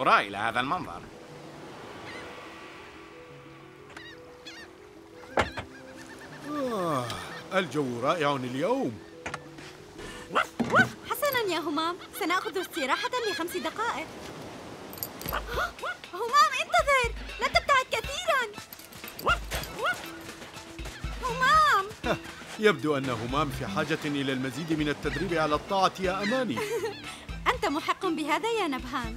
انظرا إلى هذا المنظر. الجو رائع اليوم. حسناً يا همام، سنأخذ استراحة ل5 دقائق. همام انتظر، لا تبتعد كثيراً. همام يبدو أن همام في حاجة إلى المزيد من التدريب على الطاعة يا أماني. أنت محق بهذا يا نبهان.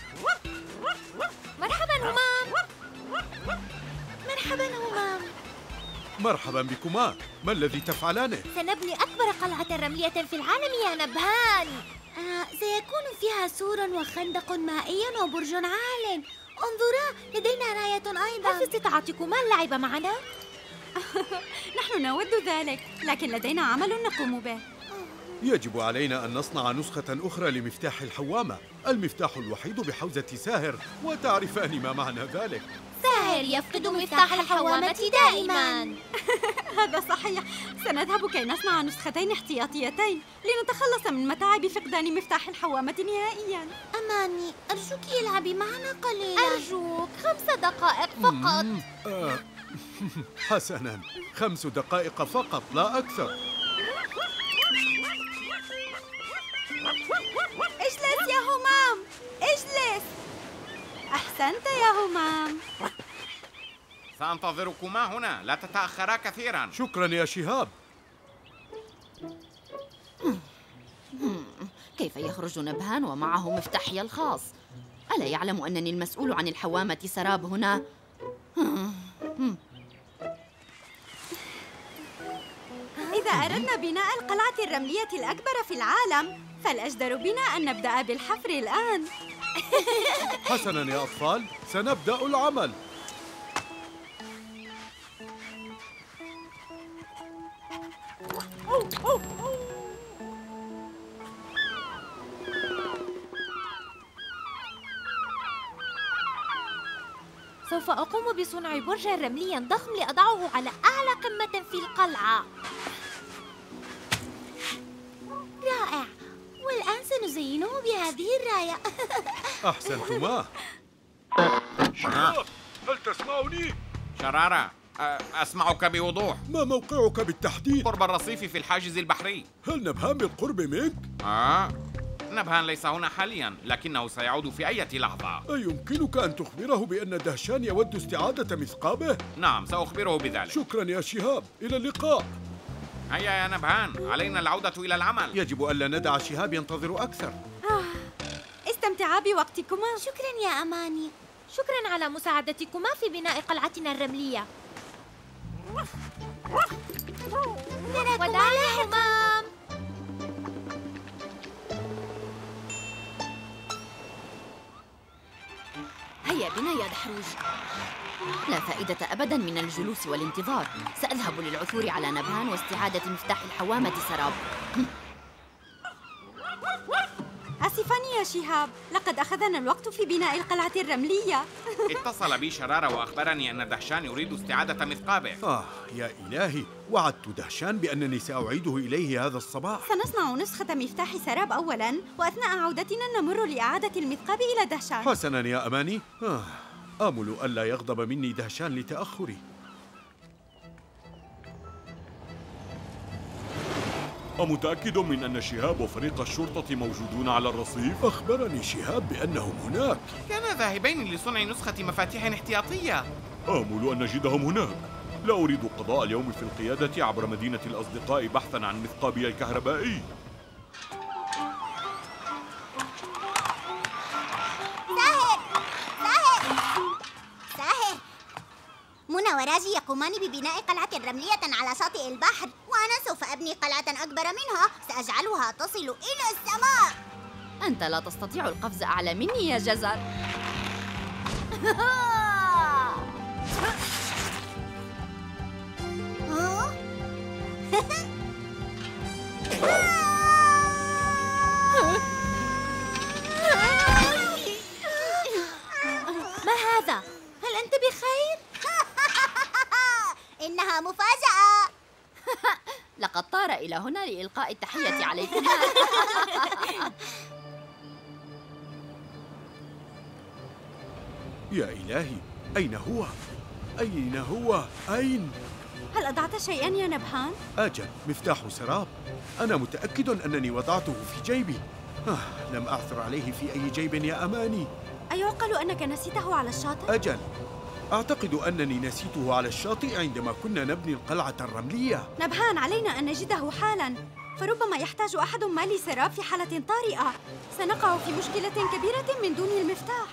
مرحباً همام. مرحباً همام. مرحبا بكما، ما الذي تفعلانه؟ سنبني أكبر قلعة رملية في العالم يا نبهان. سيكون فيها سور وخندق مائي وبرج عال. انظرا، لدينا راية أيضا. هل في استطاعتكما اللعب معنا؟ نحن نود ذلك، لكن لدينا عمل نقوم به. يجب علينا أن نصنع نسخة أخرى لمفتاح الحوامة، المفتاح الوحيد بحوزة ساهر، وتعرفان ما معنى ذلك. ساهر يفقد مفتاح الحوامة دائما. هذا صحيح، سنذهب كي نصنع نسختين احتياطيتين لنتخلص من متاعب فقدان مفتاح الحوامة نهائيا. أماني، أرجوك العبي معنا قليلا. أرجوك 5 دقائق فقط. حسناً، 5 دقائق فقط لا أكثر. اجلس يا همام، اجلس. أحسنت يا همام. سأنتظركما هنا، لا تتأخرا كثيرا. شكرا يا شهاب. كيف يخرج نبهان ومعه مفتاحي الخاص؟ ألا يعلم أنني المسؤول عن الحوامة سراب هنا؟ إذا أردنا بناء القلعة الرملية الأكبر في العالم، فالأجدر بنا أن نبدأ بالحفر الآن. حسناً يا أطفال، سنبدأ العمل. سوف أقوم بصنع برجاً رملياً ضخم لأضعه على أعلى قمة في القلعة. رائع، والآن سنزينه بهذه الراية. أحسنتما. شهاب، هل تسمعني؟ شرارة، أسمعك بوضوح. ما موقعك بالتحديد؟ قرب الرصيف في الحاجز البحري. هل نبهان بالقرب منك؟ نبهان ليس هنا حالياً، لكنه سيعود في أي لحظة. أيمكنك أن تخبره بأن دهشان يود استعادة مثقابه؟ نعم، سأخبره بذلك. شكراً يا شهاب، إلى اللقاء. هيا يا نبهان، علينا العودة إلى العمل. يجب ألا ندع شهاب ينتظر أكثر. استمتعا بوقتكما. شكراً يا أماني، شكراً على مساعدتكما في بناء قلعتنا الرملية. وداعاً يا همام. هيا بنا يا دحروج. لا فائدة أبداً من الجلوس والانتظار. سأذهب للعثور على نبهان واستعادة مفتاح الحوامة سراب. آسفاً يا شهاب، لقد أخذنا الوقت في بناء القلعة الرملية. اتصل بي شرارة وأخبرني أن دهشان يريد استعادة مثقابه. يا إلهي، وعدت دهشان بأنني سأعيده إليه هذا الصباح. سنصنع نسخة مفتاح سراب أولاً، وأثناء عودتنا نمر لإعادة المثقاب إلى دهشان. حسناً يا أماني. آمل ألا يغضب مني دهشان لتأخري. أمتأكد من أن شهاب وفريق الشرطة موجودون على الرصيف؟ أخبرني شهاب بأنهم هناك. كانا ذاهبين لصنع نسخة مفاتيح احتياطية. آمل أن نجدهم هناك. لا أريد قضاء اليوم في القيادة عبر مدينة الأصدقاء بحثاً عن مثقابي الكهربائي. ساهر، منى وراجي يقومان ببناء قلعة رملية على شاطئ البحر، وأنا سوف أبني قلعة أكبر منها سأجعلها تصل إلى السماء. أنت لا تستطيع القفز أعلى مني يا جزر. ما هذا؟ هل أنت بخير؟ إنها مفاجأة. لقد طار إلى هنا لإلقاء التحية عليكما. يا إلهي، أين هو؟ أين هو؟ أين؟ هل أضعت شيئا يا نبهان؟ أجل، مفتاح سراب. أنا متأكد أنني وضعته في جيبي. لم أعثر عليه في أي جيب يا أماني. أيعقل أنك نسيته على الشاطئ؟ أجل، أعتقد أنني نسيته على الشاطئ عندما كنا نبني القلعة الرملية. نبهان، علينا أن نجده حالاً، فربما يحتاج أحد ما لسراب في حالة طارئة. سنقع في مشكلة كبيرة من دون المفتاح.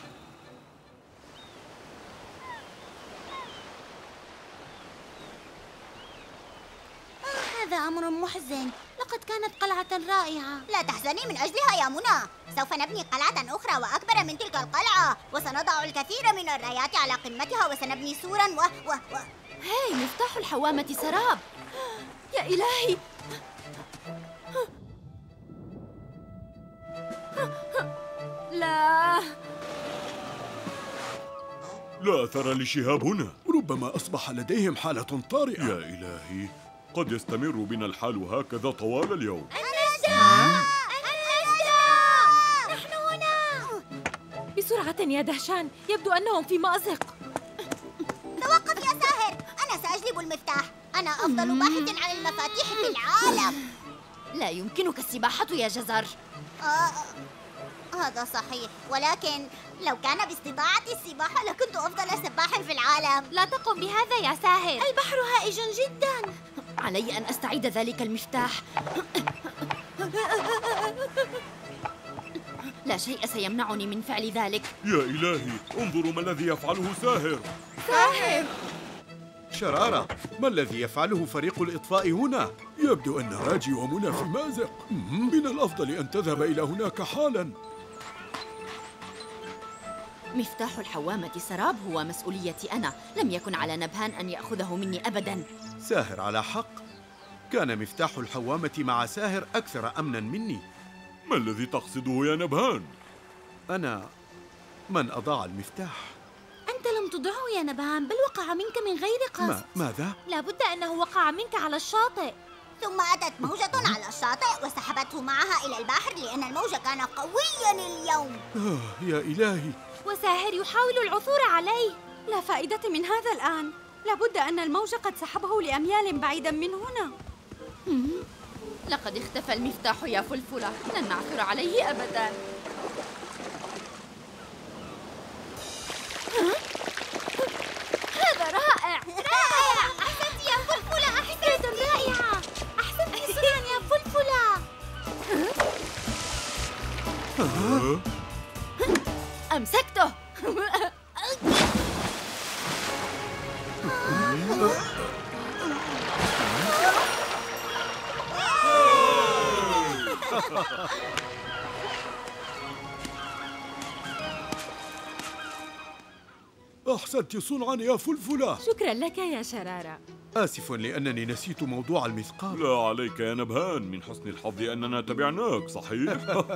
هذا أمر محزن. لقد كانت قلعة رائعة. لا تحزني من أجلها يا منى، سوف نبني قلعة أخرى وأكبر من تلك القلعة، وسنضع الكثير من الرايات على قمتها، وسنبني سوراً هاي، مفتاح الحوامة سراب. يا إلهي! لا، لا أثر لشهاب هنا. ربما أصبح لديهم حالة طارئة. يا إلهي، قد يستمر بنا الحال هكذا طوال اليوم. نحن هنا. بسرعة يا دهشان، يبدو أنهم في مأزق. توقف يا ساهر، أنا سأجلب المفتاح. أنا أفضل باحث عن المفاتيح في العالم. لا يمكنك السباحة يا جزر. هذا صحيح، ولكن لو كان باستطاعتي السباحة لكنت أفضل سباح في العالم. لا تقم بهذا يا ساهر، البحر هائج جدا. علي أن أستعيد ذلك المفتاح. لا شيء سيمنعني من فعل ذلك. يا إلهي، انظروا ما الذي يفعله ساهر. ساهر! شرارة، ما الذي يفعله فريق الإطفاء هنا؟ يبدو أن راجي ومنى في مأزق. من الأفضل أن تذهب إلى هناك حالاً. مفتاح الحوامة سراب هو مسؤوليتي أنا. لم يكن على نبهان أن يأخذه مني أبداً. ساهر على حق. كان مفتاح الحوامة مع ساهر أكثر أمناً مني. ما الذي تقصده يا نبهان؟ أنا من أضاع المفتاح. أنت لم تضعه يا نبهان، بل وقع منك من غير قصد. ماذا؟ لابد أنه وقع منك على الشاطئ. ثم أتت موجة على الشاطئ وسحبته معها إلى البحر، لأن الموج كان قوياً اليوم. يا إلهي! وساهر يحاول العثور عليه. لا فائدة من هذا الآن. لابد أن الموج قد سحبه لأميال بعيداً من هنا. لقد اختفى المفتاح يا فلفلة. لن نعثر عليه أبداً. هذا رائع. أحسنت يا فلفلة، أحسنت. رائعة. أحسنت جداً يا فلفلة. أمسكته. أحسنت صنعاً يا فلفلة. شكراً لك يا شرارة. آسف لأنني نسيت موضوع المثقال. لا عليك يا نبهان، من حسن الحظ أننا تبعناك، صحيح؟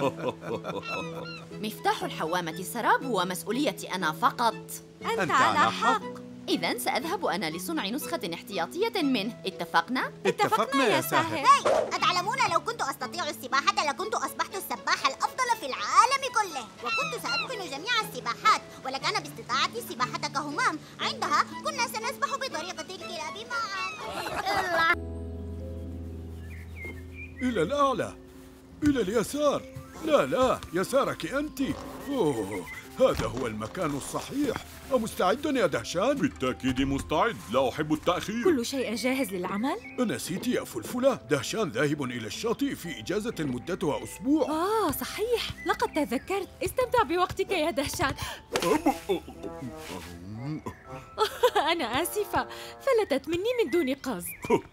مفتاح الحوامة سراب هو مسؤوليتي أنا فقط. أنت على حق. إذن سأذهب أنا لصنع نسخة احتياطية منه. اتفقنا؟ اتفقنا يا ساهر. أتعلمون لو كنت أستطيع السباحة لكنت أصبحت السباح الأفضل في العالم كله، وكنت سأتقن جميع السباحات، ولكان باستطاعتي السباحة كهمام. عندها كنا سنسبح بطريقة الكلاب معا. إلى الأعلى، إلى اليسار. لا، يسارك أنت. هذا هو المكان الصحيح. أمستعد يا دهشان؟ بالتأكيد مستعد، لا أحب التأخير. كل شيء جاهز للعمل؟ نسيت يا فلفلة، دهشان ذاهب إلى الشاطئ في إجازة مدتها أسبوع. صحيح، لقد تذكرت. استمتع بوقتك يا دهشان. أنا آسفة، فلتت مني من دون قصد.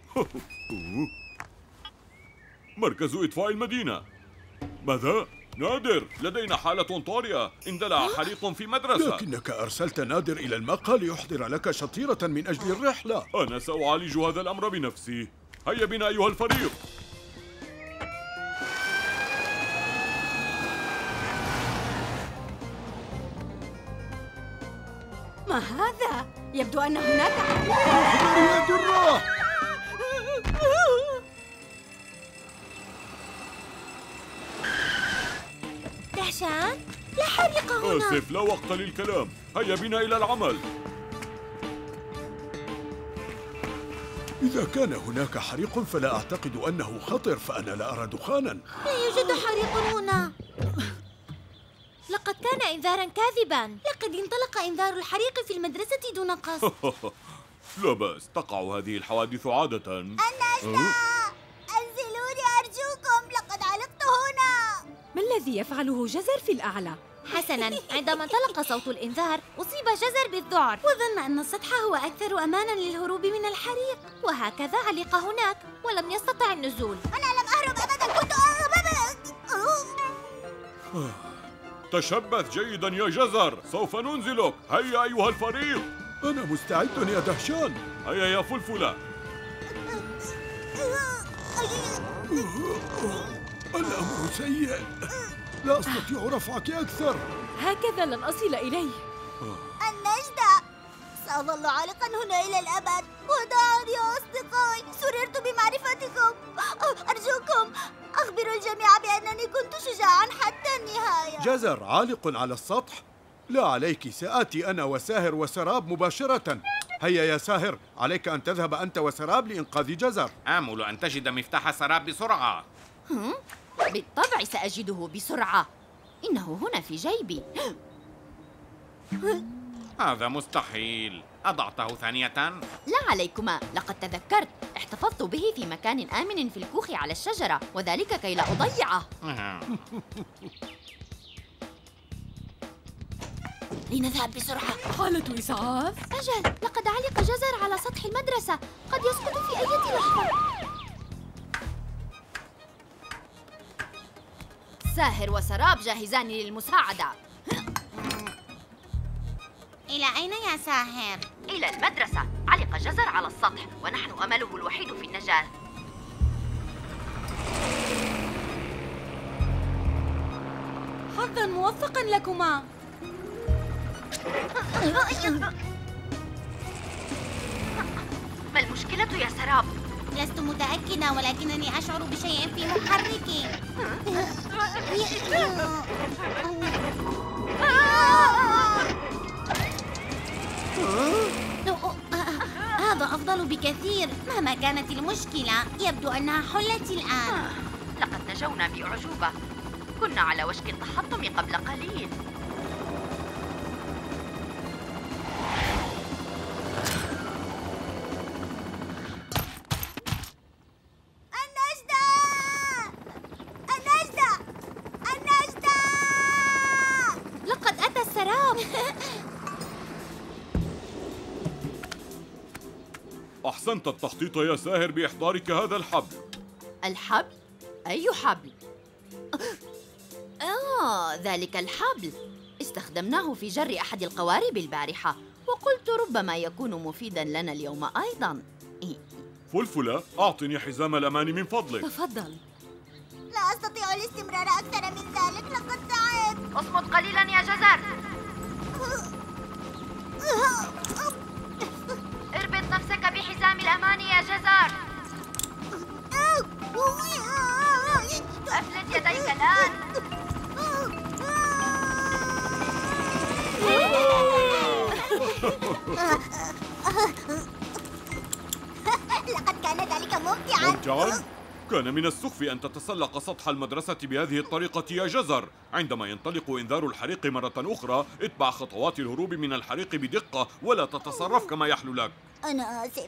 مركز إطفاء المدينة. ماذا؟ نادر، لدينا حالة طارئة. اندلع حريق في مدرسة. لكنك أرسلت نادر إلى المقهى ليحضر لك شطيرة من أجل الرحلة. أنا سأعالج هذا الأمر بنفسي. هيا بنا أيها الفريق. ما هذا؟ يبدو أن هناك يا درة! دهشان، لا حريق هنا. آسف، لا وقت للكلام. هيا بنا إلى العمل. إذا كان هناك حريق فلا أعتقد أنه خطر، فأنا لا أرى دخاناً. لا يوجد حريق هنا. لقد كان إنذاراً كاذباً. لقد انطلق إنذار الحريق في المدرسة دون قصد. لا بأس، تقع هذه الحوادث عادة. النجدة! أنزلوني أرجوكم، لقد علقت هنا. ما الذي يفعله جزر في الأعلى؟ حسناً، عندما انطلق صوت الإنذار أصيب جزر بالذعر وظن أن السطح هو أكثر أماناً للهروب من الحريق، وهكذا علق هناك ولم يستطع النزول. أنا لم أهرب أبداً، كنت تشبث جيدا يا جزر، سوف ننزلك. هيا أيها الفريق. أنا مستعد يا دهشان. هيا يا فلفلة. الأمر سيء، لا أستطيع رفعك أكثر. هكذا لن أصل إليه. النجدة! سأظل عالقاً هنا إلى الأبد. وداعاً يا أصدقائي، سررت بمعرفتكم. أرجوكم أخبروا الجميع بأنني كنت شجاعاً حتى النهاية. جزر عالق على السطح؟ لا عليك، سآتي أنا وساهر وسراب مباشرة. هيا يا ساهر، عليك أن تذهب أنت وسراب لإنقاذ جزر. آمل أن تجد مفتاح سراب بسرعة. بالطبع سأجده بسرعة، إنه هنا في جيبي. هذا مستحيل. أضعته ثانية؟ لا عليكما، لقد تذكرت، احتفظت به في مكان آمن في الكوخ على الشجرة، وذلك كي لا أضيعه. لنذهب بسرعة. حالة إسعاف؟ أجل، لقد علق جزر على سطح المدرسة، قد يسقط في أي لحظة. ساهر وسراب جاهزان للمساعدة. إلى أين يا ساهر؟ إلى المدرسة. علق جزر على السطح، ونحن أمله الوحيد في النجاة. حظاً موفقاً لكما. ما المشكلة يا سراب؟ لست متأكدة، ولكنني أشعر بشيء في محركي. هذا أفضل بكثير. مهما كانت المشكلة، يبدو أنها حلت الآن. لقد نجونا بأعجوبة، كنا على وشك التحطم قبل قليل. النجدة! النجدة! النجدة! لقد أتى السراب. أحسنت التخطيط يا ساهر بإحضارك هذا الحبل. الحبل؟ أي حبل؟ ذلك الحبل استخدمناه في جر أحد القوارب البارحة، وقلت ربما يكون مفيداً لنا اليوم أيضاً. فلفلة، أعطني حزام الأمان من فضلك. تفضل. لا أستطيع الاستمرار أكثر من ذلك، لقد تعبت. اصمت قليلاً يا جزر. اربط نفسك بحزام الأمان يا جزر. أفلت يديك الآن. لقد كان ذلك ممتعاً. ممتعاً؟ كان من السخف أن تتسلق سطح المدرسة بهذه الطريقة يا جزر. عندما ينطلق إنذار الحريق مرة أخرى، اتبع خطوات الهروب من الحريق بدقة، ولا تتصرف كما يحلو لك. أنا آسف.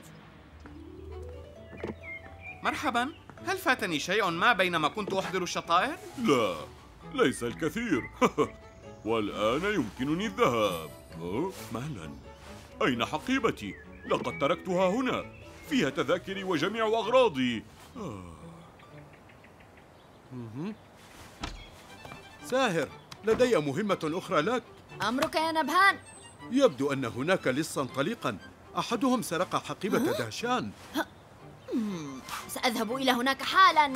مرحبا، هل فاتني شيء ما بينما كنت أحضر الشطائر؟ لا، ليس الكثير. والآن يمكنني الذهاب. مهلا، أين حقيبتي؟ لقد تركتها هنا، فيها تذاكري وجميع أغراضي. ساهر، لدي مهمة أخرى لك. أمرك يا نبهان. يبدو أن هناك لصا طليقا، أحدهم سرق حقيبة دهشان. سأذهب إلى هناك حالاً.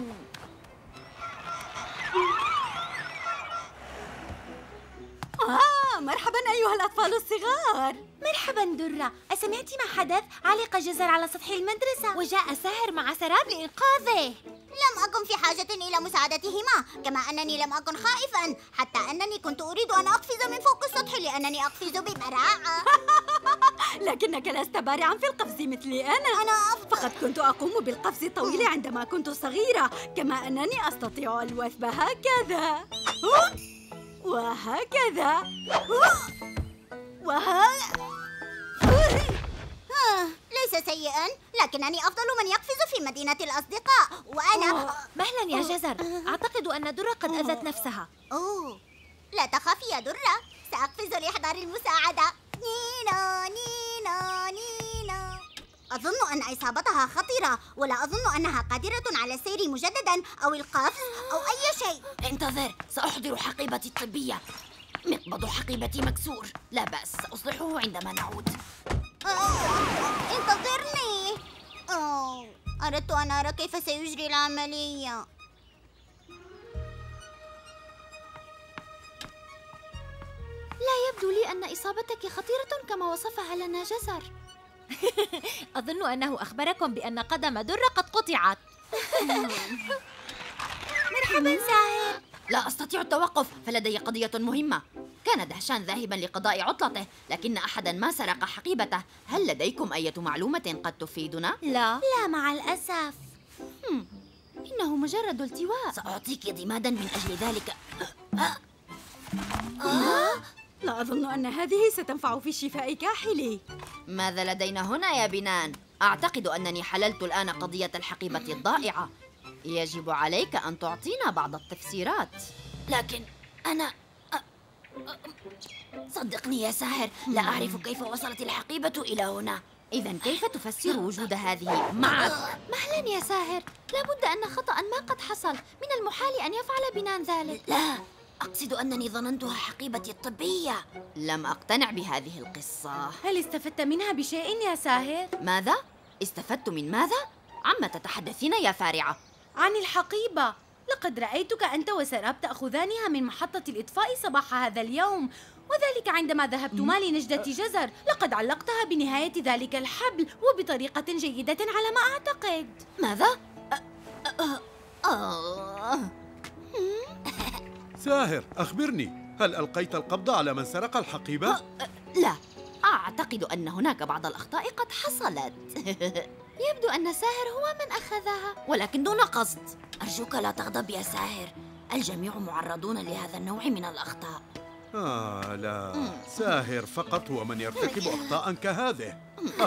مرحباً أيها الأطفال الصغار. مرحباً درة، أسمعتِ ما حدث؟ علق جزر على سطح المدرسة، وجاء ساهر مع سراب لإنقاذه. لم أكن في حاجة إلى مساعدتهما، كما أنني لم أكن خائفا، حتى أنني كنت أريد أن أقفز من فوق السطح لأنني أقفز ببراعة. لكنك لست بارعا في القفز مثلي أنا فقد كنت أقوم بالقفز الطويل عندما كنت صغيرة، كما أنني أستطيع الوثب هكذا وهكذا ليس سيئا، لكنني أفضل من يقفز في مدينة الأصدقاء، وأنا... مهلا يا جزر، أعتقد أن درة قد أذت نفسها. أوه، لا تخافي يا درة، سأقفز لإحضار المساعدة. نينا نينا نينا. أظن أن إصابتها خطيرة، ولا أظن أنها قادرة على السير مجددا أو القفز أو أي شيء. انتظر، سأحضر حقيبتي الطبية. مقبض حقيبتي مكسور، لا بأس، سأصلحه عندما نعود. انتظرني. أردت أن أرى كيف سيجري العملية. لا يبدو لي أن إصابتك خطيرة كما وصفها لنا جزر. أظن أنه أخبركم بأن قدم درة قد قطعت. مرحبا ساهر. لا أستطيع التوقف، فلدي قضية مهمة. كان دهشان ذاهبا لقضاء عطلته، لكن أحدا ما سرق حقيبته. هل لديكم أي معلومة قد تفيدنا؟ لا مع الأسف. إنه مجرد التواء. سأعطيك ضمادا من أجل ذلك. لا أظن أن هذه ستنفع في شفاء كاحلي. ماذا لدينا هنا يا بنان؟ أعتقد أنني حللت الآن قضية الحقيبة الضائعة. يجب عليك أن تعطينا بعض التفسيرات. لكن أنا صدقني يا ساحر، لا أعرف كيف وصلت الحقيبة إلى هنا. إذا كيف تفسر وجود هذه معك؟ مهلا يا ساحر، لابد أن خطأ ما قد حصل، من المحال أن يفعل بنان ذلك. لا، أقصد أنني ظننتها حقيبتي الطبية. لم أقتنع بهذه القصة. هل استفدت منها بشيء يا ساحر؟ ماذا؟ استفدت من ماذا؟ عما تتحدثين يا فارعة؟ عن الحقيبة. لقد رأيتك أنت وسراب تأخذانها من محطة الإطفاء صباح هذا اليوم، وذلك عندما ذهبتما لنجدة جزر. لقد علقتها بنهاية ذلك الحبل وبطريقة جيدة على ما أعتقد. ماذا؟ ساهر، أخبرني، هل ألقيت القبض على من سرق الحقيبة؟ لا، أعتقد أن هناك بعض الأخطاء قد حصلت. يبدو أن ساهر هو من أخذها، ولكن دون قصد. أرجوك لا تغضب يا ساهر، الجميع معرضون لهذا النوع من الأخطاء. لا، ساهر فقط هو من يرتكب أخطاء كهذه.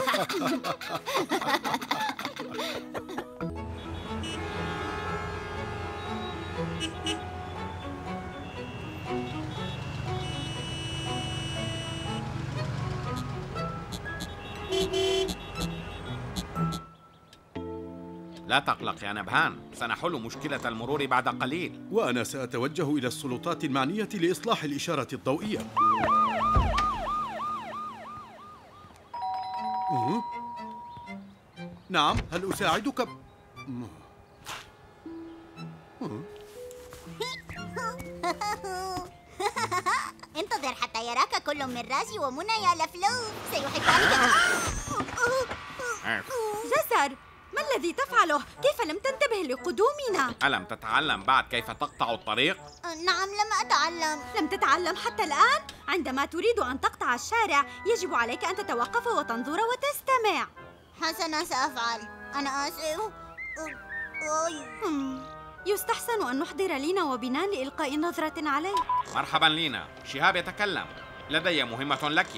لا تقلق يا نبهان، سنحل مشكلة المرور بعد قليل. وأنا سأتوجه إلى السلطات المعنية لإصلاح الإشارة الضوئية. نعم، هل أساعدك؟ انتظر حتى يراك كل من راجي ومنى يا لفلوف، سيحبونك. جزر، ما الذي تفعله؟ كيف لم تنتبه لقدومنا؟ ألم تتعلم بعد كيف تقطع الطريق؟ نعم، لم أتعلم. لم تتعلم حتى الآن؟ عندما تريد أن تقطع الشارع يجب عليك أن تتوقف وتنظر وتستمع. حسنا، سأفعل. أنا آسف. يستحسن أن نحضر لينا وبنان لإلقاء نظرة عليه. مرحبا لينا، شهاب يتكلم، لدي مهمة لك.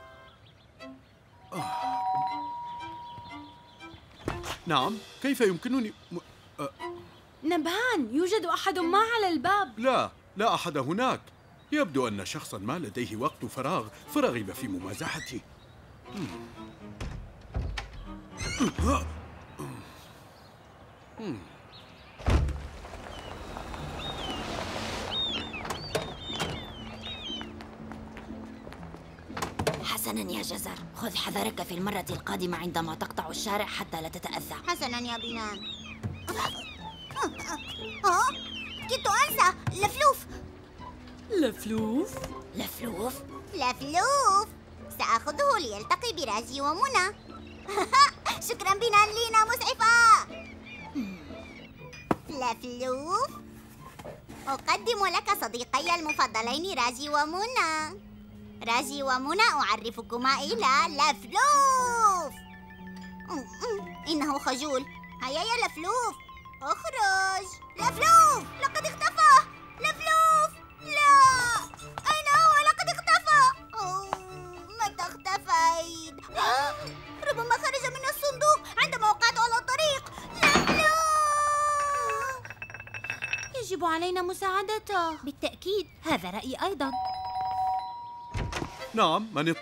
نعم، كيف يمكنني نبهان، يوجد أحد ما على الباب. لا أحد هناك. يبدو أن شخصاً ما لديه وقت فراغ فرغب في ممازحتي. حسناً يا جزر، خذ حذرك في المرة القادمة عندما تقطع الشارع حتى لا تتأذى. حسنا يا بنان. كنت أنسى. لفلوف؟ سأخذه ليلتقي براجي ومنى. شكرا بنان، لينا مسعفة. لفلوف. أقدم لك صديقي المفضلين راجي ومنى. راجي ومنى، أعرفكما إلى لفلوف. إنه خجول. هيا يا لفلوف، اخرج. لفلوف لقد اختفى. لفلوف، لا، أين هو؟ لقد اختفى. متى اختفيت؟ ربما خرج من الصندوق عندما وقعت على الطريق. لفلوف، يجب علينا مساعدته. بالتأكيد، هذا رأيي أيضا. نعم، من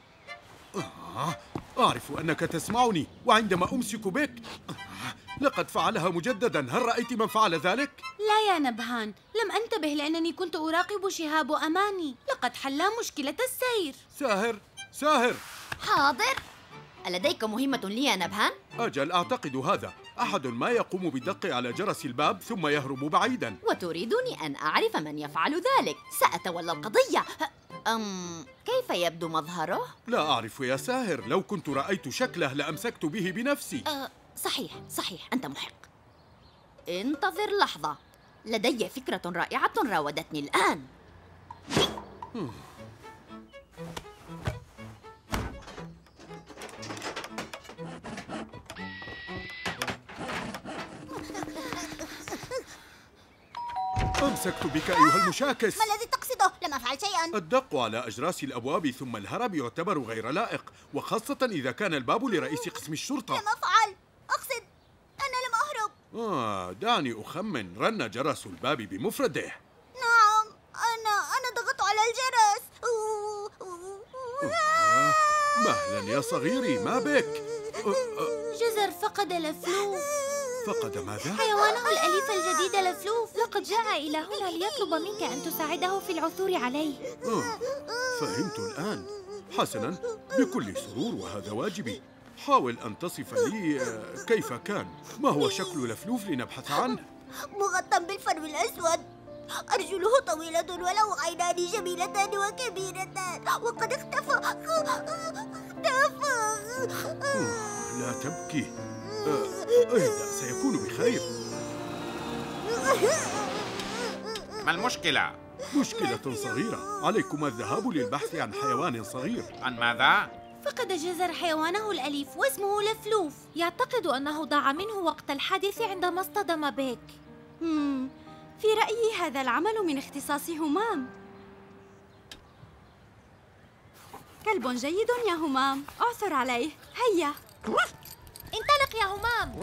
أعرف أنك تسمعني، وعندما أمسك بك لقد فعلها مجددا. هل رأيت من فعل ذلك؟ لا يا نبهان، لم أنتبه لأنني كنت أراقب شهاب أماني. لقد حلا مشكلة السير. ساهر. حاضر. ألديك مهمة لي يا نبهان؟ أجل، أعتقد هذا. أحد ما يقوم بالدق على جرس الباب ثم يهرب بعيدا. وتريدني أن أعرف من يفعل ذلك. سأتولى القضية. كيف يبدو مظهره؟ لا أعرف يا ساهر، لو كنت رأيت شكله لأمسكت به بنفسي. صحيح، أنت محق. انتظر لحظة، لدي فكرة رائعة راودتني الآن. أمسكت بك أيها المشاكس. ما الذي تقصده؟ لم أفعل شيئا. الدق على أجراس الأبواب ثم الهرب يعتبر غير لائق، وخاصة إذا كان الباب لرئيس قسم الشرطة. لم أفعل، أقصد أنا لم أهرب. دعني أخمن، رن جرس الباب بمفرده. نعم، أنا ضغطت على الجرس. مهلا يا صغيري، ما بك؟ جزر فقد لفلوف. فقد ماذا؟ حيوانه الأليف الجديد لفلوف. لقد جاء إلى هنا ليطلب منك أن تساعده في العثور عليه. فهمت الآن. حسنا، بكل سرور، وهذا واجبي. حاول أن تصف لي كيف كان. ما هو شكل لفلوف لنبحث عنه؟ مغطى بالفرو الأسود، أرجله طويلة وله عينان جميلتان وكبيرتان، وقد اختفى. لا تبكي. اهدأ، سيكون بخير. ما المشكلة؟ مشكلة صغيرة. عليكما الذهاب للبحث عن حيوان صغير. عن ماذا؟ فقد جزر حيوانه الأليف واسمه لفلوف. يعتقد أنه ضاع منه وقت الحادث عندما اصطدم بك. في رأيي هذا العمل من اختصاص همام. كلب جيد يا همام، اعثر عليه. هيا انطلق يا همام.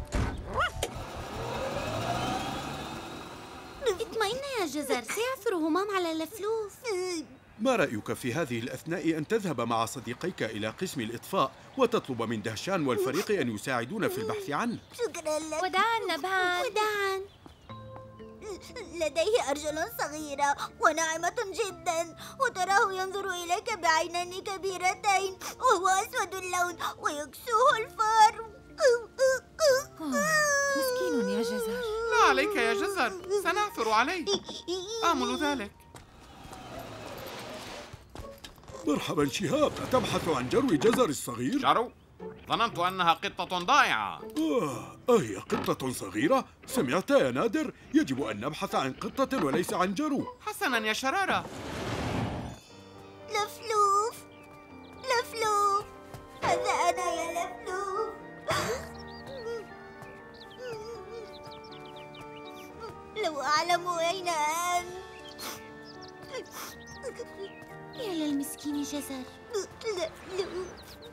اطمئن يا جزر، سيعثر همام على لفلوف. ما رأيك في هذه الأثناء أن تذهب مع صديقيك إلى قسم الإطفاء وتطلب من دهشان والفريق أن يساعدون في البحث عنه؟ شكرا لك. وداعا نبهان. وداعا. لديه أرجل صغيرة وناعمة جدا، وتراه ينظر إليك بعينين كبيرتين، وهو أسود اللون ويكسوه الفار. مسكين يا جزر. لا عليك يا جزر، سنعثر عليه. آمل ذلك. مرحبا شهاب، أتبحث عن جرو جزر الصغير؟ جرو؟ ظننت أنها قطة ضائعة. أهي قطة صغيرة؟ سمعت يا نادر؟ يجب أن نبحث عن قطة وليس عن جرو. حسنا يا شرارة. لفلوف، لفلوف، هذا أنا يا لفلوف. لو أعلم أين أنت. يا للمسكين جزر. لفلوف.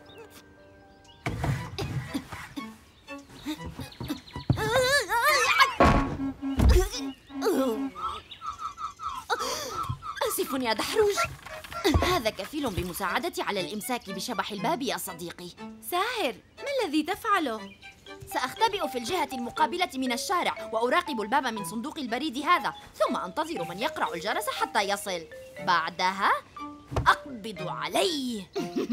آسف يا دحروج. هذا كفيل بمساعدتي على الإمساك بشبح الباب يا صديقي. ساهر، ما الذي تفعله؟ سأختبئ في الجهة المقابلة من الشارع وأراقب الباب من صندوق البريد هذا، ثم أنتظر من يقرع الجرس حتى يصل. بعدها أقبض عليه.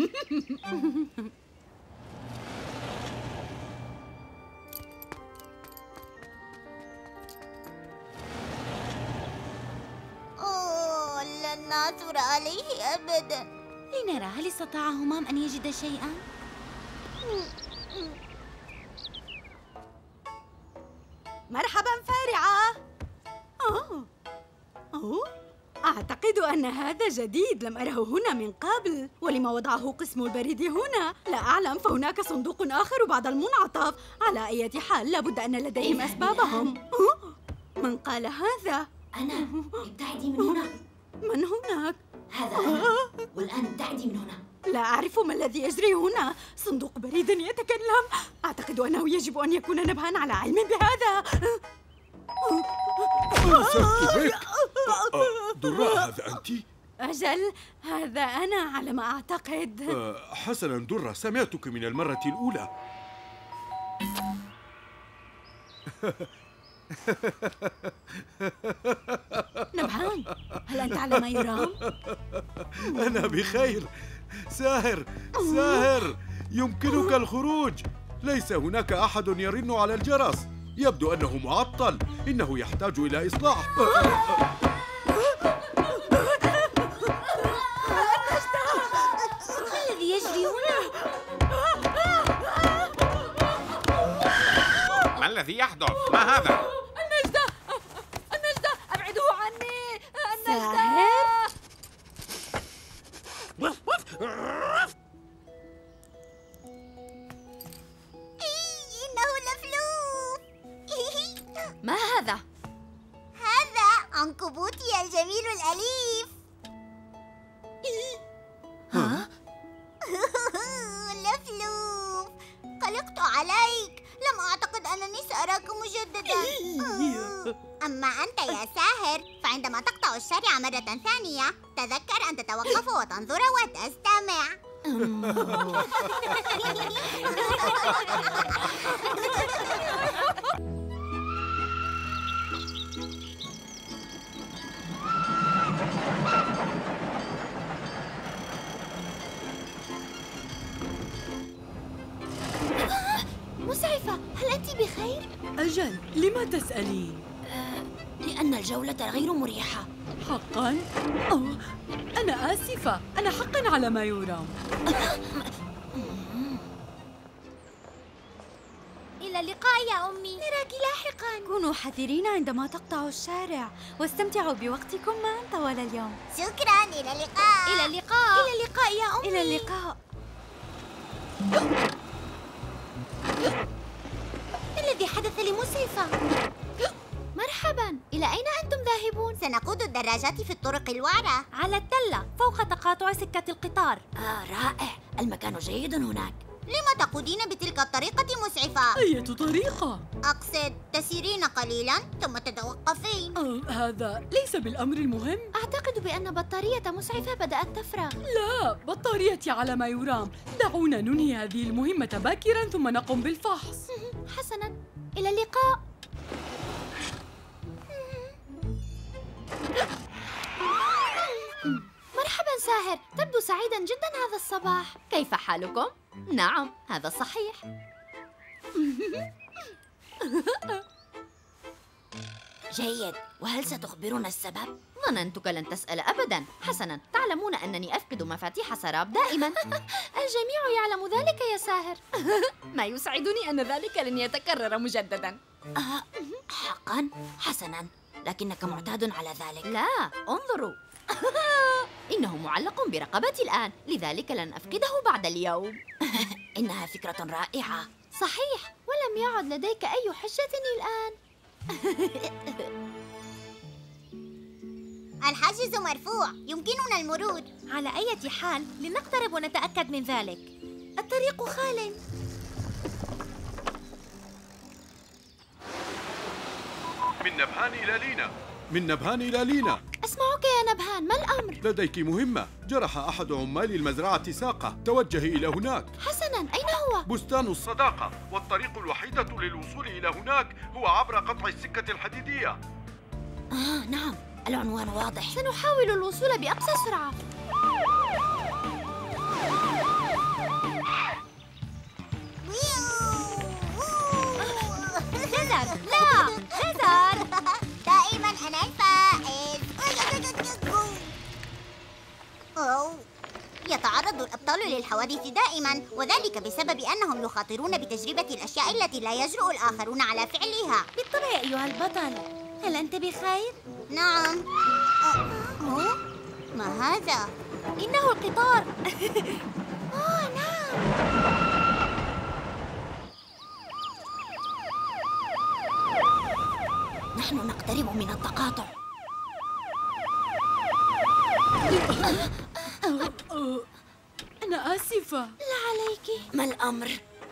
لن نعثر عليه أبدا. لنرى هل استطاع همام أن يجد شيئا؟ مرحبا فارعة. أعتقد أن هذا جديد، لم أره هنا من قبل. ولما وضعه قسم البريد هنا؟ لا أعلم، فهناك صندوق آخر بعد المنعطف. على أي حال لابد أن لديهم أسبابهم. من قال هذا؟ أنا. ابتعدي من هنا. من هناك؟ هذا أنا. والآن ابتعدي من هنا. لا أعرف ما الذي يجري هنا. صندوق بريد يتكلم. أعتقد أنه يجب أن يكون نبهان على علم بهذا. أمسكت بك. دراء، هذا أنت؟ أجل، هذا أنا على ما أعتقد. حسناً درة، سمعتك من المرة الأولى. نبهان، هل أنت على ما يرام؟ أنا بخير. ساهر، ساهر، يمكنك الخروج. ليس هناك أحد يرن على الجرس. يبدو أنه معطل. إنه يحتاج إلى إصلاح. ما الذي يجري هنا؟ ما الذي يحدث؟ ما هذا؟ النجدة! النجدة! أبعدوه عني! النجدة! إنه لفلوف. ما هذا؟ هذا عنكبوتي الجميل الأليف. ها؟ لفلوف، قلقت عليك. لم أعتقد أنني سأراك مجددا. أما أنت يا ساهر، فعندما تقطع الشارع مرة ثانية تذكر أن تتوقف وتنظر وتستمع. مسعفة، هل أنت بخير؟ أجل، لما تسألين؟ لأن الجولة غير مريحة. حقاً؟ أنا آسفة، أنا حقاً على ما يرام. إلى اللقاء يا أمي، نراك لاحقاً. كونوا حذرين عندما تقطعوا الشارع، واستمتعوا بوقتكم معا طوال اليوم. شكرا، إلى اللقاء. إلى اللقاء. إلى اللقاء يا أمي. إلى اللقاء. ما الذي حدث لمسعفة؟ مرحباً، إلى أين أنتم ذاهبون؟ سنقود الدراجات في الطرق الوعرة. على التلة فوق تقاطع سكة القطار. رائع، المكان جيد هناك. لم تقودين بتلك الطريقة مسعفة؟ أية طريقة؟ أقصد تسيرين قليلا ثم تتوقفين. هذا ليس بالأمر المهم. أعتقد بأن بطارية مسعفة بدأت تفرغ. لا، بطاريتي على ما يرام. دعونا ننهي هذه المهمة باكراً ثم نقوم بالفحص. حسناً، إلى اللقاء. مرحباً ساهر، تبدو سعيداً جداً هذا الصباح. كيف حالكم؟ نعم، هذا صحيح. جيد، وهل ستخبرنا السبب؟ ظننتك لن تسأل أبداً. حسناً، تعلمون أنني أفقد مفاتيح سراب دائماً. الجميع يعلم ذلك يا ساهر. ما يسعدني أن ذلك لن يتكرر مجدداً. حقاً؟ حسناً، لكنك معتاد على ذلك. لا، انظروا. إنه معلق برقبتي الآن، لذلك لن أفقده بعد اليوم. إنها فكرة رائعة. صحيح، ولم يعد لديك أي حجة الآن. الحاجز مرفوع، يمكننا المرور. على أي حال لنقترب ونتأكد من ذلك. الطريق خال. من نبهان إلى لينا. من نبهان إلى لينا. أسمعك يا نبهان، ما الأمر؟ لديك مهمة. جرح أحد عمال المزرعة ساقة. توجهي إلى هناك. حسناً، أين هو؟ بستان الصداقة، والطريق الوحيدة للوصول إلى هناك هو عبر قطع السكة الحديدية. نعم، العنوان واضح. سنحاول الوصول بأقصى سرعة. جزر، لا، جزر. دائما أنا الفائز. يتعرض الأبطال الأبطال للحوادث دائما، وذلك بسبب أنهم يخاطرون بتجربة الأشياء التي لا يجرؤ الآخرون على فعلها. بالطبع أيها البطل. هل أنت بخير؟ نعم. ما هذا؟ إنه القطار. نعم. نحن نقترب من التقاطع. أنا آسفة. لا عليك. ما الأمر؟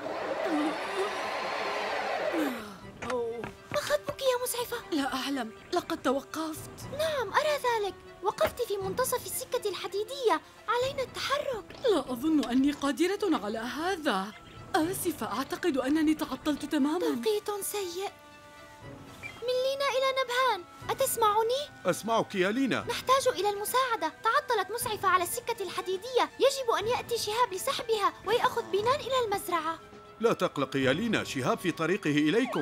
ما خطبك يا مسعفة؟ لا أعلم، لقد توقفت. نعم أرى ذلك. وقفت في منتصف السكة الحديدية. علينا التحرك. لا أظن أني قادرة على هذا. آسفة، أعتقد أنني تعطلت تماما. توقيت سيء. من لينا إلى نبهان، أتسمعني؟ أسمعك يا لينا. نحتاج إلى المساعدة. تعطلت مسعفة على السكة الحديدية. يجب أن يأتي شهاب لسحبها ويأخذ بنان إلى المزرعة. لا تقلقي يا لينا، شهاب في طريقه إليكم.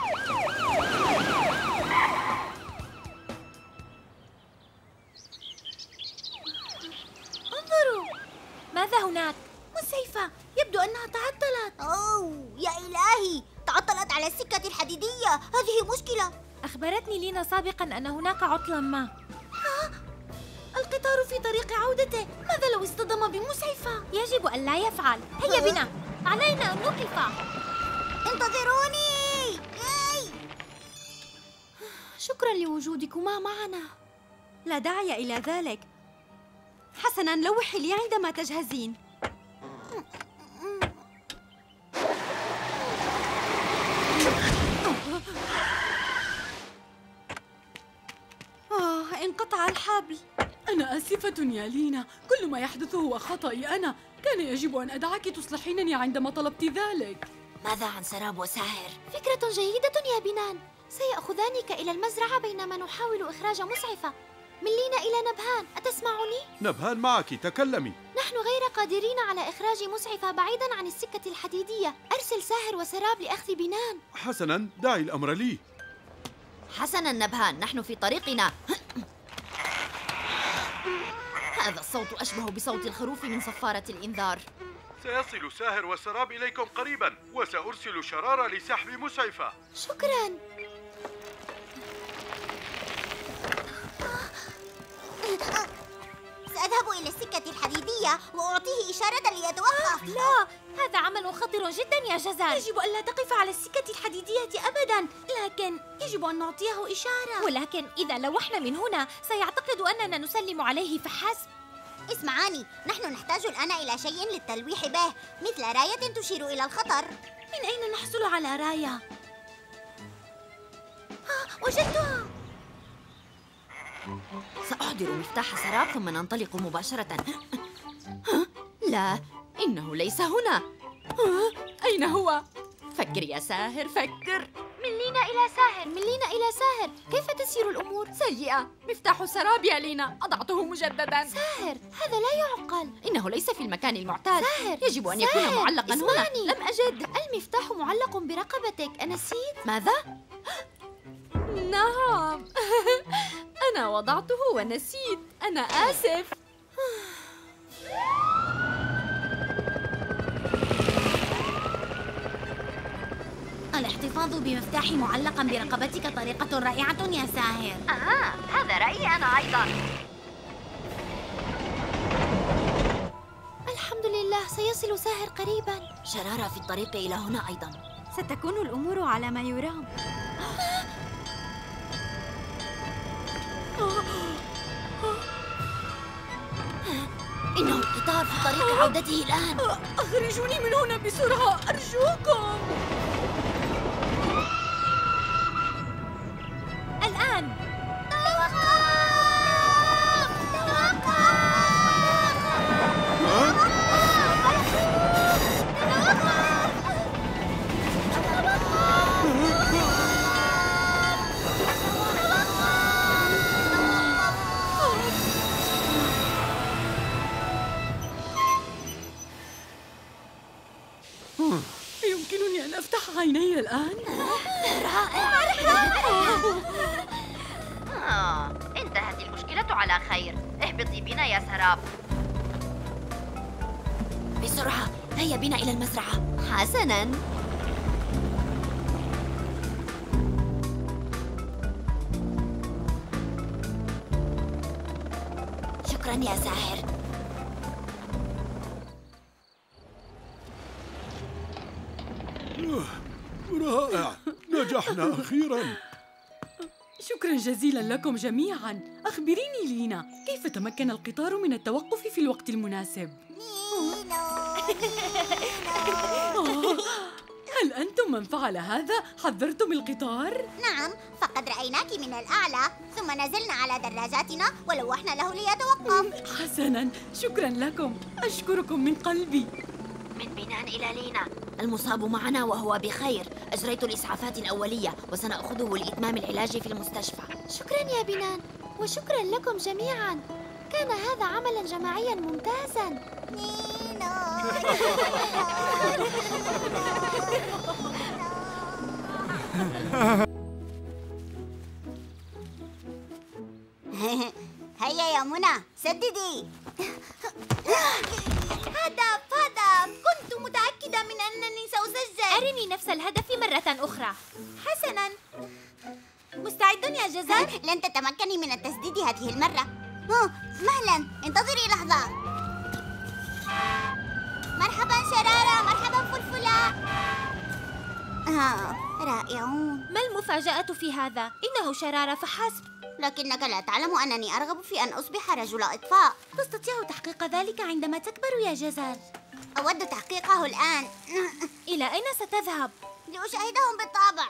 انظروا، ماذا هناك؟ مسعفة، يبدو أنها تعطلت. أوه يا إلهي، تعطلت على السكة الحديدية. هذه مشكلة. أخبرتني لينا سابقاً أن هناك عطلاً ما. القطار في طريق عودته. ماذا لو اصطدم بمسعفة؟ يجب أن لا يفعل. هيا بنا، علينا أن نوقف. انتظروني. شكراً لوجودكما معنا. لا داعي إلى ذلك. حسناً، لوحي لي عندما تجهزين. انقطع الحبل. أنا آسفة يا لينا، كل ما يحدث هو خطأي أنا. كان يجب أن أدعك تصلحينني عندما طلبت ذلك. ماذا عن سراب وساهر؟ فكرة جيدة يا بنان. سيأخذانك إلى المزرعة بينما نحاول إخراج مسعفة. من لينا إلى نبهان، أتسمعني؟ نبهان معك، تكلمي. نحن غير قادرين على إخراج مسعفة بعيداً عن السكة الحديدية. أرسل ساهر وسراب لأخذ بنان. حسناً، دعي الأمر لي. حسناً نبهان، نحن في طريقنا. هذا الصوت أشبه بصوت الخروف من صفارة الإنذار. سيصل ساهر وسراب إليكم قريباً، وسأرسل شرارة لسحب مسعفة. شكراً. سأذهب إلى السكة الحديدية وأعطيه إشارة ليتوقف. لا، هذا عمل خطر جدا يا جزال. يجب أن لا تقف على السكة الحديدية أبدا، لكن يجب أن نعطيه إشارة. ولكن إذا لوحنا من هنا سيعتقد أننا نسلم عليه فحسب. اسمعاني، نحن نحتاج الآن إلى شيء للتلويح به، مثل راية تشير إلى الخطر. من أين نحصل على راية؟ وجدتها. سأحضر مفتاح سراب ثم ننطلق مباشرة. لا، إنه ليس هنا. أين هو؟ فكر يا ساهر، فكر. من لينا إلى ساهر، من لينا إلى ساهر. كيف تسير الأمور؟ سيئة. مفتاح سراب يا لينا، أضعته مجددا. ساهر، هذا لا يعقل. إنه ليس في المكان المعتاد. ساهر، يجب أن يكون معلقا هنا. لم أجد. المفتاح معلق برقبتك، أنسيت؟ ماذا؟ نعم. أنا وضعته ونسيت. أنا آسف. الاحتفاظ بمفتاحي معلقا برقبتك طريقة رائعة يا ساهر. هذا رأيي أنا أيضا. الحمد لله، سيصل ساهر قريبا. شرارة في الطريق إلى هنا أيضا. ستكون الأمور على ما يرام. إنه القطار في طريق عودته الآن. أخرجوني من هنا بسرعة، أرجوكم. الآن. يمكنني أن أفتح عيني الآن؟ انتهت المشكلة على خير. اهبطي بنا يا سراب. بسرعة، هيا بنا إلى المزرعة. حسناً. شكراً يا ساحر. رائع، نجحنا أخيراً. شكرا جزيلا لكم جميعا. أخبريني لينا، كيف تمكن القطار من التوقف في الوقت المناسب؟ هل أنتم من فعل هذا؟ حذرتم القطار؟ نعم، فقد رأيناك من الأعلى ثم نزلنا على دراجاتنا ولوحنا له ليتوقف. حسناً، شكرا لكم، أشكركم من قلبي. من بنان إلى لينا، المصاب معنا وهو بخير. أجريت الإسعافات الأولية وسنأخذه لإتمام العلاج في المستشفى. شكراً يا بنان، وشكراً لكم جميعاً. كان هذا عملاً جماعياً ممتازاً. هيا يا منى، سددي. هدف هدف، كنت متأكدة من أنني سأسجل. أرني نفس الهدف مرة أخرى. حسناً، مستعد يا جزر؟ لن تتمكني من التسديد هذه المرة. مهلا، انتظري لحظة. مرحبا شرارة، مرحبا فلفلة. رائعون. ما المفاجأة في هذا؟ إنه شرارة فحسب. لكنك لا تعلم أنني أرغب في أن أصبح رجل إطفاء. تستطيع تحقيق ذلك عندما تكبر يا جزر. أود تحقيقه الآن. إلى أين ستذهب؟ لأشاهدهم بالطبع.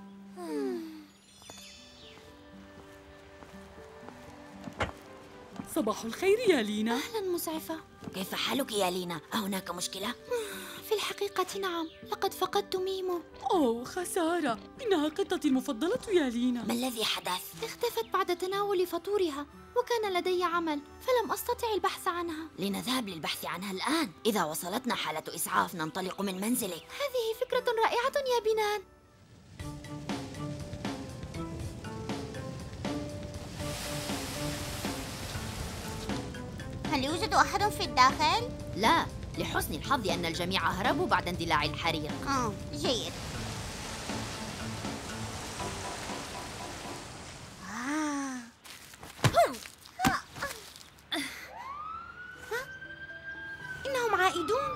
صباح الخير يا لينا. أهلاً مسعفة. كيف حالك يا لينا؟ أهناك مشكلة؟ في الحقيقة نعم، لقد فقدت ميمو. أوه خسارة، إنها قطتي المفضلة يا لينا. ما الذي حدث؟ اختفت بعد تناول فطورها، وكان لدي عمل فلم أستطع البحث عنها. لنذهب للبحث عنها الآن. إذا وصلتنا حالة إسعاف ننطلق من منزلك. هذه فكرة رائعة يا بنان. هل يوجد أحد في الداخل؟ لا، لحسن الحظ أن الجميع هربوا بعد اندلاع الحريق. جيد. إنهم عائدون.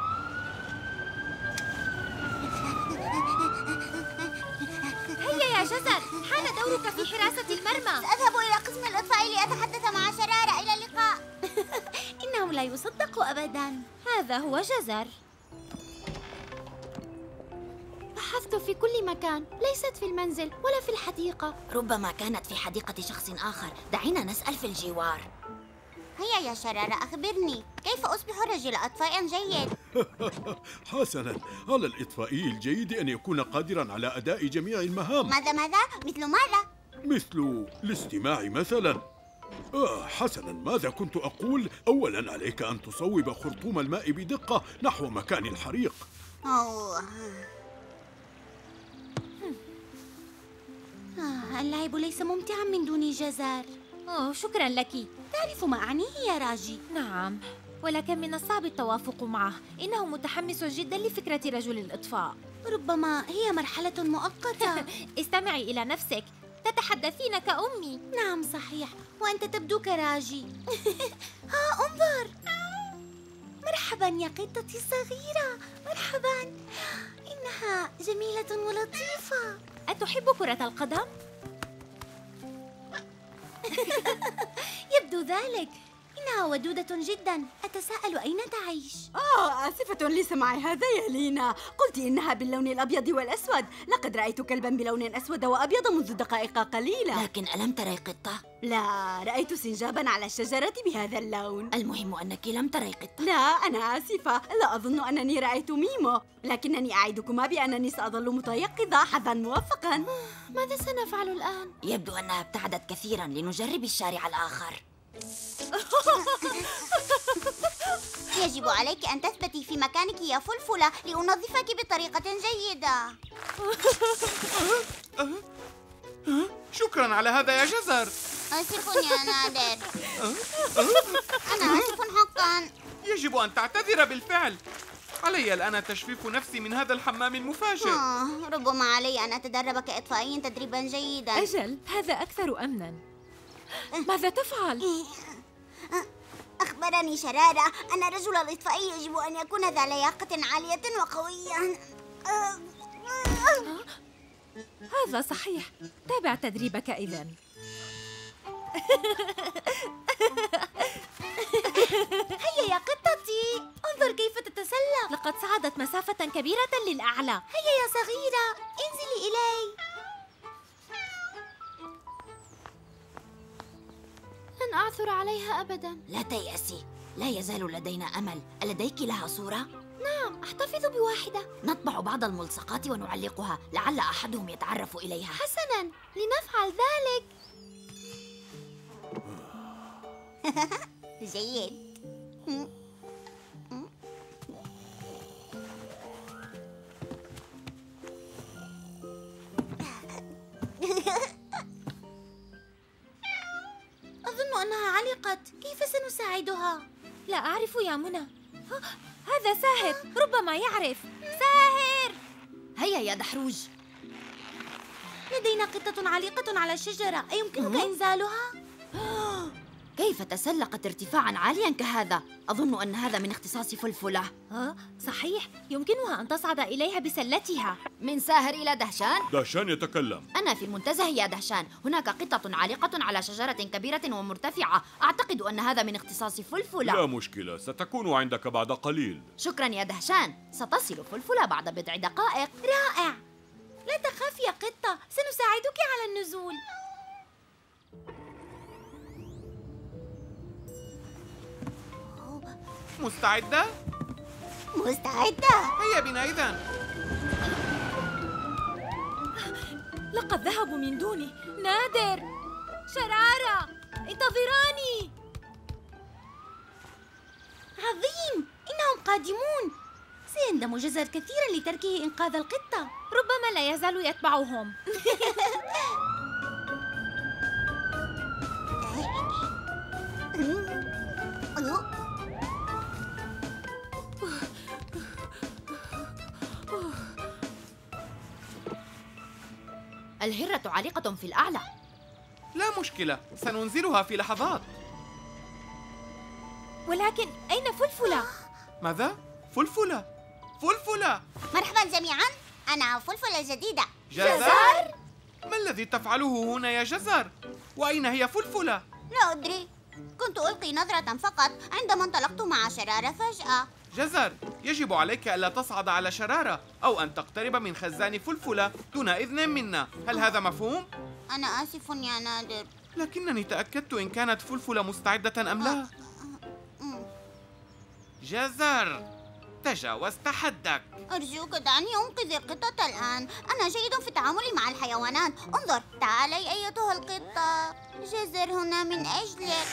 هيا يا جزر، حان دورك في حراسة المرمى. سأذهب إلى قسم الإطفاء لأتحدث مع شرارة. إلى اللقاء. إنه لا يصدق أبداً. هذا هو جزر. بحثت في كل مكان، ليست في المنزل ولا في الحديقة. ربما كانت في حديقة شخص آخر. دعينا نسأل في الجوار. هيا يا شرارة، أخبرني كيف أصبح رجل إطفاء جيد؟ حسناً، على الإطفائي الجيد أن يكون قادراً على أداء جميع المهام. ماذا؟ مثل ماذا؟ مثل الاستماع مثلاً. حسناً، ماذا كنت أقول؟ أولاً عليك أن تصوب خرطوم الماء بدقة نحو مكان الحريق. اللعب ليس ممتعاً من دون جزر. شكراً لك. تعرف ما أعنيه يا راجي؟ نعم، ولكن من الصعب التوافق معه. إنه متحمس جداً لفكرة رجل الإطفاء. ربما هي مرحلة مؤقتة. استمعي إلى نفسك، تتحدثين كأمي. نعم صحيح، وأنت تبدو كراجي. انظر. مرحباً يا قطتي الصغيرة، مرحباً. إنها جميلة ولطيفة. أتحب كرة القدم؟ يبدو ذلك. إنها ودودة جداً. أتساءل أين تعيش؟ آسفة لسماع هذا يا لينا. قلت إنها باللون الأبيض والأسود. لقد رأيت كلباً بلون أسود وأبيض منذ دقائق قليلة. لكن ألم تري قطة؟ لا، رأيت سنجاباً على الشجرة بهذا اللون. المهم أنك لم تري قطة. لا، أنا آسفة، لا أظن أنني رأيت ميمو، لكنني أعدكما بأنني سأظل متيقظة. حظاً موفقاً. ماذا سنفعل الآن؟ يبدو أنها ابتعدت كثيراً. لنجرب الشارع الآخر. يجب عليك أن تثبتي في مكانك يا فلفلة لأنظفك بطريقة جيدة. شكرا على هذا يا جزر. آسف يا نادر. أنا آسف حقا. يجب أن تعتذر بالفعل. علي الآن تجفيف نفسي من هذا الحمام المفاجئ. ربما علي أن أتدرب كإطفائي تدريبا جيدا. أجل، هذا أكثر أمنا. ماذا تفعل؟ أخبرني شرارة أن الرجل الإطفائي يجب أن يكون ذا لياقة عالية وقوية. هذا صحيح. تابع تدريبك إذن. هيا يا قطتي، انظر كيف تتسلق. لقد صعدت مسافة كبيرة للأعلى. هيا يا صغيرة، انزلي إلي. لن أعثر عليها أبداً. لا تيأسي، لا يزال لدينا أمل. ألديك لها صورة؟ نعم، أحتفظ بواحدة. نطبع بعض الملصقات ونعلقها، لعل أحدهم يتعرف إليها. حسناً، لنفعل ذلك. جيد. أظن أنها علقت. كيف سنساعدها؟ لا أعرف يا منى. هذا ساهر، ربما يعرف. ساهر! هيا يا دحروج. لدينا قطة عالقة على الشجرة، أيمكنك إنزالها؟ كيف تسلقت ارتفاعاً عالياً كهذا؟ أظن أن هذا من اختصاص فلفلة. صحيح، يمكنها أن تصعد إليها بسلتها. من ساهر إلى دهشان؟ دهشان يتكلم. أنا في المنتزه يا دهشان. هناك قطة عالقة على شجرة كبيرة ومرتفعة. أعتقد أن هذا من اختصاص فلفلة. لا مشكلة، ستكون عندك بعد قليل. شكراً يا دهشان. ستصل فلفلة بعد بضع دقائق. رائع. لا تخافي يا قطة، سنساعدك على النزول. مستعدة؟ مستعدة. هيا بنا إذن. لقد ذهبوا من دوني. نادر، شرارة، انتظراني. عظيم، إنهم قادمون. سيندم جزر كثيرا لتركه إنقاذ القطة. ربما لا يزال يتبعهم. الهرة عالقة في الأعلى. لا مشكلة، سننزلها في لحظات. ولكن أين فلفلة؟ ماذا؟ فلفلة! فلفلة! مرحبا جميعا، أنا فلفلة جديدة. جزر؟ ما الذي تفعله هنا يا جزر؟ وأين هي فلفلة؟ لا أدري، كنت ألقي نظرة فقط عندما انطلقت مع شرارة فجأة. جزر، يجب عليك ألا تصعد على شرارة أو أن تقترب من خزان فلفلة دون إذن منا. هل هذا مفهوم؟ أنا آسف يا نادر. لكنني تأكدت إن كانت فلفلة مستعدة أم لا. جزر، تجاوزت حدك. أرجوك دعني أنقذ القطة الآن. أنا جيد في التعامل مع الحيوانات. انظر، تعالي أيتها القطة. جزر هنا من أجلك.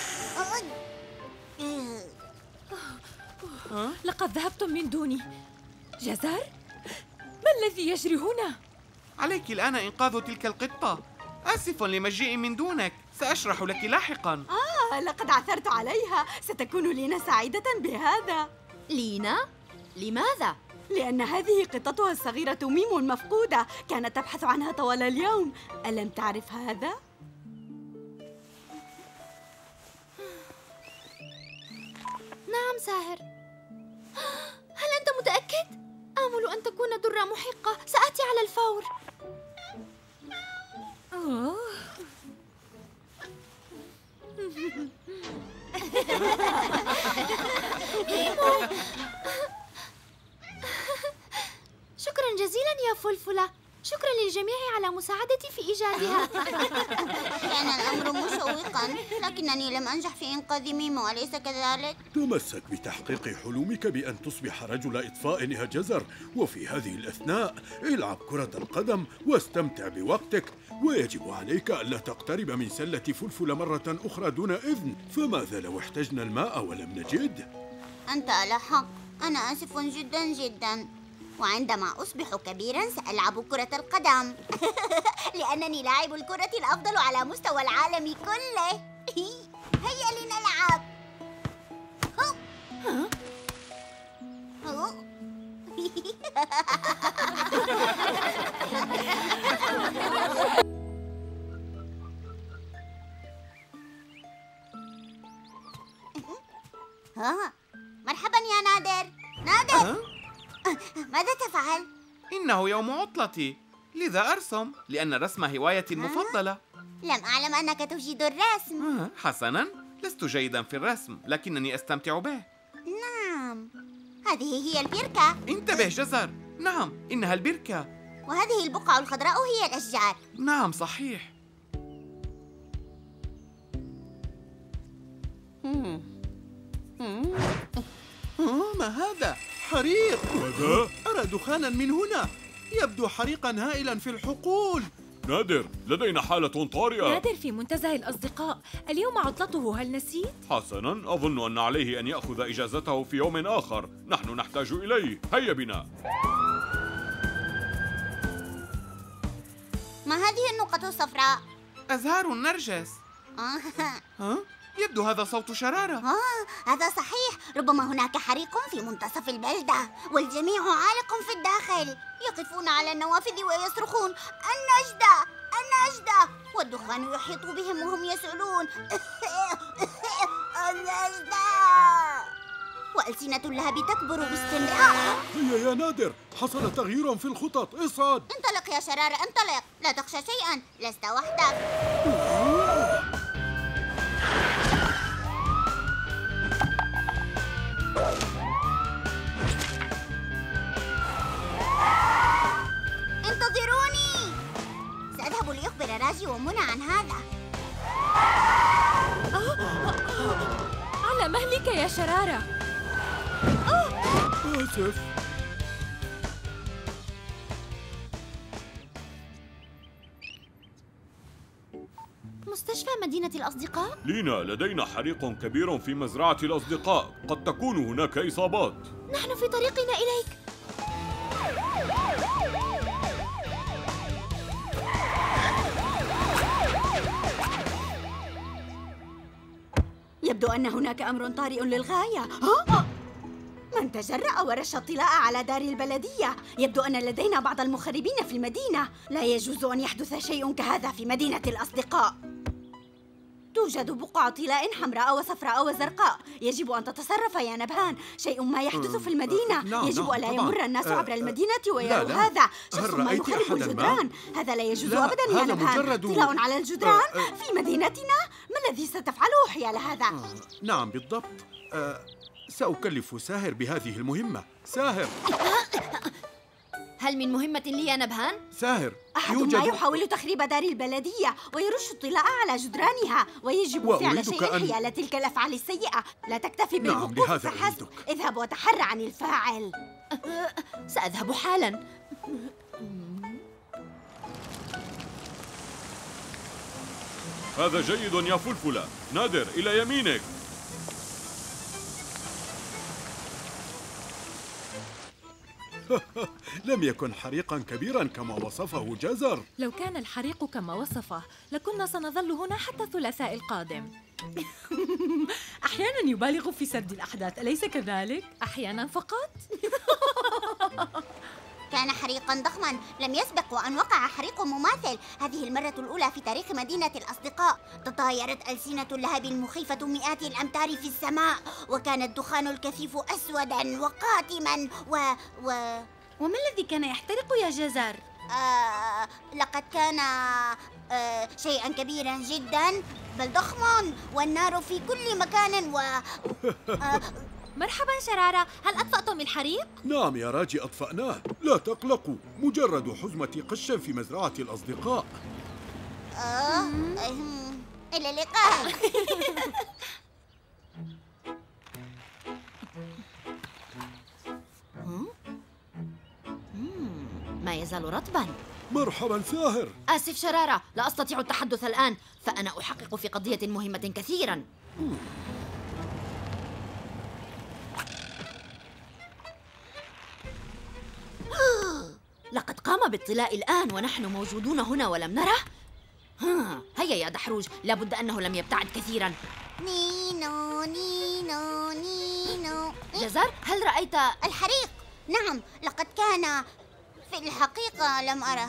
لقد ذهبتم من دوني. جزر؟ ما الذي يجري هنا؟ عليك الآن إنقاذ تلك القطة. آسف لمجيئي من دونك، سأشرح لك لاحقاً. لقد عثرت عليها. ستكون لينا سعيدة بهذا. لينا؟ لماذا؟ لأن هذه قطتها الصغيرة ميم مفقودة، كانت تبحث عنها طوال اليوم. ألم تعرف هذا؟ نعم ساهر. هل أنت متأكد؟ آمل أن تكون درة محقة. سآتي على الفور. شكرا جزيلا يا فلفلة. شكرا للجميع على مساعدتي في إيجادها. كان الأمر مشوقا، لكنني لم أنجح في إنقاذ ميمو، أليس كذلك؟ تمسك بتحقيق حلمك بأن تصبح رجل إطفاء يا جزر، وفي هذه الأثناء العب كرة القدم واستمتع بوقتك، ويجب عليك ألا تقترب من سلة فلفل مرة أخرى دون إذن. فماذا لو احتجنا الماء ولم نجد؟ أنت على حق، أنا آسف جدا جدا. وعندما أصبح كبيرا سألعب كرة القدم. لأنني لاعب الكرة الأفضل على مستوى العالم كله. هيا لنلعب. مرحبا يا نادر. نادر، ماذا تفعل؟ إنه يوم عطلتي، لذا أرسم لأن الرسم هوايتي المفضلة. لم أعلم أنك تجيد الرسم. حسناً، لست جيداً في الرسم لكنني أستمتع به. نعم، هذه هي البركة. انتبه جزر، نعم إنها البركة. وهذه البقعة الخضراء هي الأشجار. نعم صحيح. ما هذا؟ حريق! ماذا؟ أرى دخانا من هنا، يبدو حريقا هائلا في الحقول. نادر، لدينا حالة طارئة. نادر في منتزه الأصدقاء، اليوم عطلته، هل نسيت؟ حسناً، أظن أن عليه أن يأخذ إجازته في يوم آخر. نحن نحتاج إليه، هيا بنا. ما هذه النقط الصفراء؟ أزهار النرجس. يبدو هذا صوت شرارة. هذا صحيح، ربما هناك حريق في منتصف البلدة والجميع عالق في الداخل، يقفون على النوافذ ويصرخون النجدة النجدة، والدخان يحيط بهم وهم يسألون النجدة، وألسنة اللهب تكبر باستمرار. هيا يا نادر، حصل تغيير في الخطط، اصعد. انطلق يا شرارة، انطلق، لا تخشى شيئا، لست وحدك. انتظروني، سأذهب لأخبر راجي ومنى عن هذا. على مهلك يا شرارة. آسف. مستشفى مدينة الأصدقاء؟ لينا، لدينا حريق كبير في مزرعة الأصدقاء، قد تكون هناك إصابات. نحن في طريقنا إليك. يبدو أن هناك أمر طارئ للغاية. من تجرأ ورش الطلاء على دار البلدية؟ يبدو أن لدينا بعض المخربين في المدينة. لا يجوز أن يحدث شيء كهذا في مدينة الأصدقاء. توجد بقع طلاء حمراء وصفراء وزرقاء. يجب أن تتصرف يا نبهان. شيء ما يحدث في المدينة. يجب ألا يمر الناس عبر المدينة ويروا هذا. شخص ما يخرب الجدران. هذا لا يجوز أبدا يا نبهان. طلاء على الجدران في مدينتنا؟ ما الذي ستفعله حيال هذا؟ نعم بالضبط. سأكلف ساهر بهذه المهمة. ساهر، هل من مهمة لي يا نبهان؟ ساهر، أحد ما يحاول تخريب دار البلدية ويرش الطلاء على جدرانها، ويجب فعل شيء حيال تلك الأفعال السيئة. لا تكتفي بالوقوف فحسب، اذهب وتحرى عن الفاعل. سأذهب حالا. هذا جيد يا فلفلة. نادر، إلى يمينك. لم يكن حريقا كبيرا كما وصفه جزر. لو كان الحريق كما وصفه لكنا سنظل هنا حتى الثلاثاء القادم. أحيانا يبالغ في سرد الأحداث، أليس كذلك؟ أحيانا فقط. كان حريقا ضخما لم يسبق وأن وقع حريق مماثل. هذه المرة الأولى في تاريخ مدينة الأصدقاء. تطايرت ألسنة اللهب المخيفة مئات الأمتار في السماء، وكان الدخان الكثيف أسودا وقاتما وما الذي كان يحترق يا جزر؟ لقد كان شيئا كبيرا جدا، بل ضخما، والنار في كل مكان مرحبا شرارة، هل أطفأتم الحريق؟ نعم يا راجي، أطفأناه. لا تقلقوا، مجرد حزمة قش في مزرعة الأصدقاء. إلى اللقاء. ما يزال رطبا. مرحبا ساهر. آسف شرارة، لا أستطيع التحدث الآن، فأنا أحقق في قضية مهمة كثيرا. لقد قام بالطلاء الآن ونحن موجودون هنا ولم نره. هيا يا دحروج، لابد أنه لم يبتعد كثيرا. نينو نينو نينو. جزر، هل رأيت الحريق؟ نعم، لقد كان. في الحقيقة لم أره.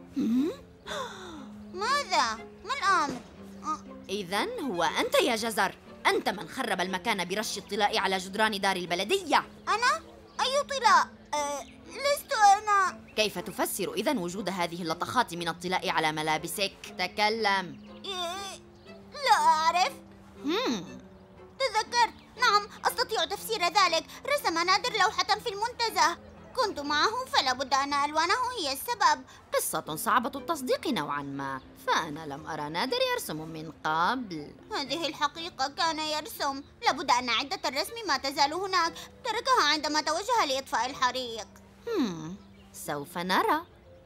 ماذا؟ ما الأمر؟ إذن هو أنت يا جزر. أنت من خرب المكان برش الطلاء على جدران دار البلدية. أنا؟ أي طلاء؟ لست أنا. كيف تفسر إذن وجود هذه اللطخات من الطلاء على ملابسك؟ تكلم. لا أعرف. تذكرت. نعم، أستطيع تفسير ذلك. رسم نادر لوحة في المنتزه، كنت معه، فلا بد أن ألوانه هي السبب. قصة صعبة التصديق نوعا ما، فأنا لم أرى نادر يرسم من قبل. هذه الحقيقة، كان يرسم. لابد أن عدة الرسم ما تزال هناك، تركها عندما توجه لإطفاء الحريق. سوف نرى.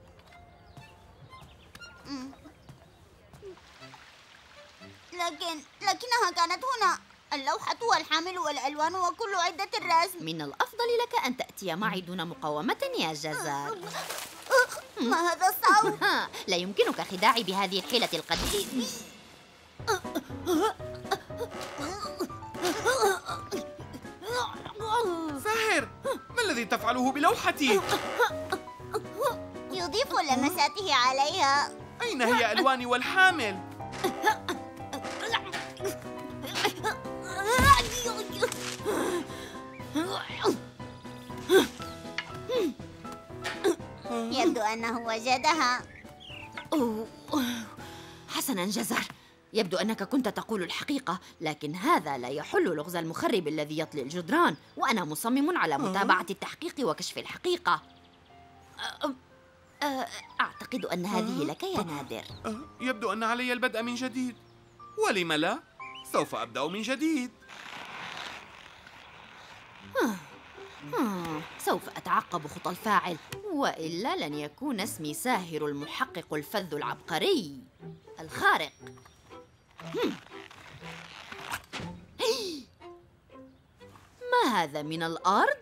لكنها كانت هنا، اللوحة والحامل والألوان وكل عدة الرسم. من الأفضل لك أن تأتي معي دون مقاومة يا جزار. ما هذا الصوت؟ لا يمكنك خداعي بهذه الحيلة القديمة. ساهر، ما الذي تفعله بلوحتي؟ يضيف لمساته عليها. أين هي ألواني والحامل؟ يبدو أنه وجدها. حسناً جزر، يبدو أنك كنت تقول الحقيقة، لكن هذا لا يحل لغز المخرب الذي يطلي الجدران، وأنا مصمم على متابعة التحقيق وكشف الحقيقة. أعتقد أن هذه لك يا نادر. يبدو أن علي البدء من جديد. ولم لا؟ سوف أبدأ من جديد. سوف أتعقب خطى الفاعل، وإلا لن يكون اسمي ساهر المحقق الفذ العبقري الخارق. ما هذا من الأرض؟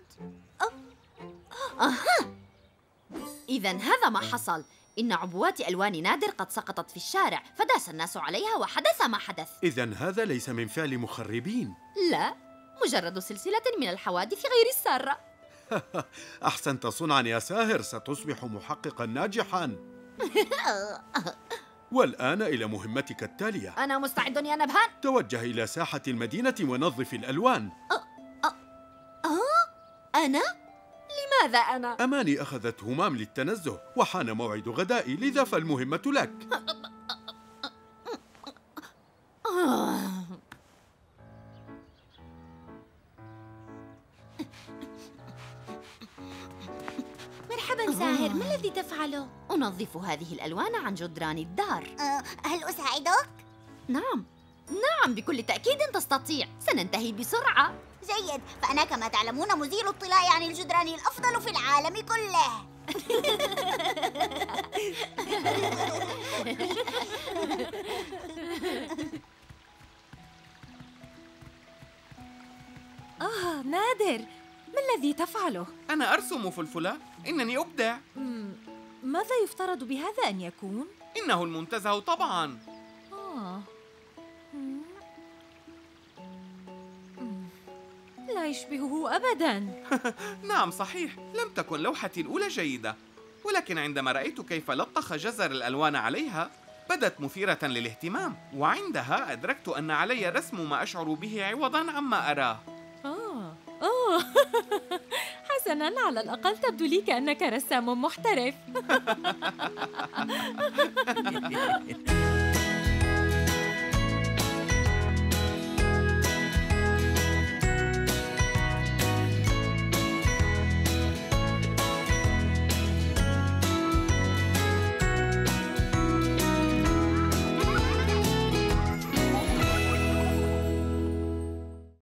إذن هذا ما حصل. إن عبوات ألوان نادر قد سقطت في الشارع، فداس الناس عليها وحدث ما حدث. إذن هذا ليس من فعل مخربين. لا، مجرد سلسلة من الحوادث غير السارة. أحسنت صنعا يا ساهر، ستصبح محققا ناجحا. والآن إلى مهمتك التالية. أنا مستعد يا نبهان. توجه إلى ساحة المدينة ونظف الألوان. أنا؟ لماذا أنا؟ أماني أخذت همام للتنزه، وحان موعد غدائي، لذا فالمهمة لك. مرحبا ساهر، ما الذي تفعله؟ أنظف هذه الألوان عن جدران الدار. هل أساعدك؟ نعم، بكل تأكيد تستطيع. سننتهي بسرعة. جيد، فأنا كما تعلمون مزيل الطلاء عن الجدران الأفضل في العالم كله. نادر، ما الذي تفعله؟ أنا أرسم فلفلة، إنني أبدع. ماذا يفترض بهذا أن يكون؟ إنه المنتزه طبعاً. لا يشبهه أبداً. نعم صحيح، لم تكن لوحتي الأولى جيدة، ولكن عندما رأيت كيف لطخ جزر الألوان عليها بدت مثيرة للاهتمام، وعندها أدركت أن علي رسم ما أشعر به عوضاً عما أراه. حسناً، على الأقل تبدو لي كأنك رسام محترف.